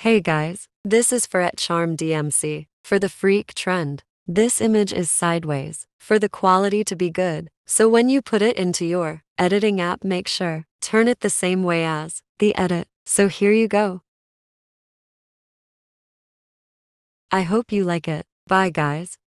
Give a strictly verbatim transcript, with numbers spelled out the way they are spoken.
Hey guys, this is for at Charm D M C, for the freak trend. This image is sideways, for the quality to be good, so when you put it into your editing app make sure, turn it the same way as the edit. So here you go. I hope you like it. Bye guys.